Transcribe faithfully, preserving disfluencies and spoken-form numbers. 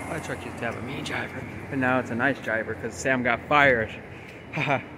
My truck used to have a mean driver, but now it's a nice driver because Sam got fired. Haha.